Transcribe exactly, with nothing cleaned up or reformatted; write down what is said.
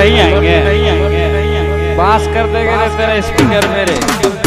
नहीं आएंगे, बास कर देंगे तेरा स्पीकर मेरे।